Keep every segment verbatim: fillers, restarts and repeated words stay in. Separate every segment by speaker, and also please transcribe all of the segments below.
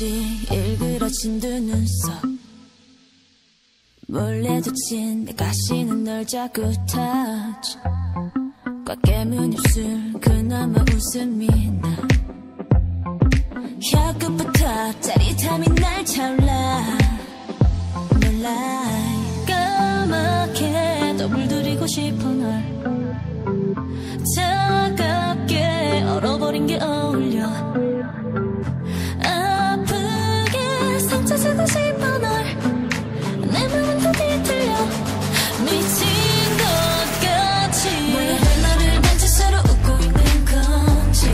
Speaker 1: 듯이 일그러진 두 눈썹 몰래 붙인 내 가시는 널 자꾸 touch 꽉 깨문 입술 그나마 웃음이 나 혀끝부터 짜릿함이 날 차올라 놀라 까맣게 더 물들이고 싶어 널 차갑게 얼어버린 게 어울려 아프게 상처 주고 싶어 널 내 맘은 더 뒤틀려 미친 것 같이 왜 나를 만질수록 웃고 있는 건지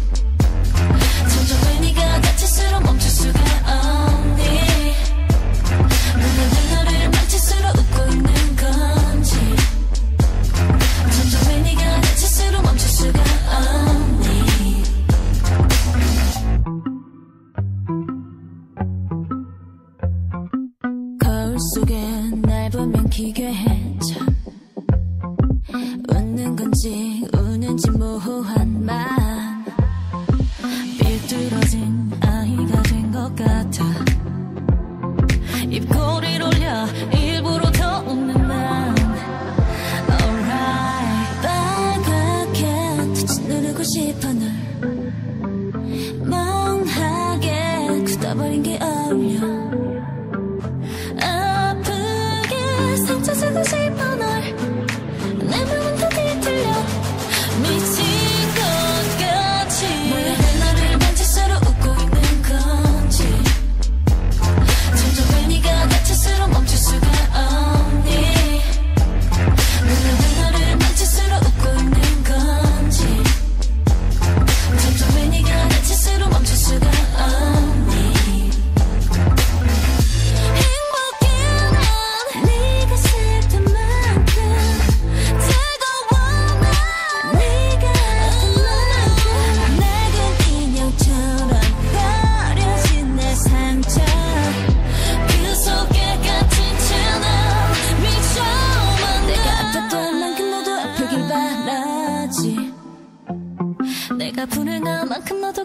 Speaker 1: 점점 왜 네가 다칠수록 멈출 수가 없니 왜 나를 만질수록 웃고 있는 건지 점점 왜 네가 다칠수록 멈출 수가 없니 거울 속에 날 보면 기괴해져 웃는 건지 우는지 모호한 맘 삐뚤어진 아이가 된 것 같아 입꼬리를 올려 일부러 더 웃는 난 Alright 빨갛게 touch 누르고 싶어 널 멍하게 굳어버린 게 어울려 상처 주고 싶어 널 내 맘은 더 뒤틀려 미친 것 같이 왜 나를 만질수록 웃고 있는 건지 점점 왜 네가 다칠수록 멈출 수가 없니 왜 나를 만질수록 웃고 있는 건지 점점 왜 네가 다칠수록 멈출 수가 없니 내가 불행한 만큼 너도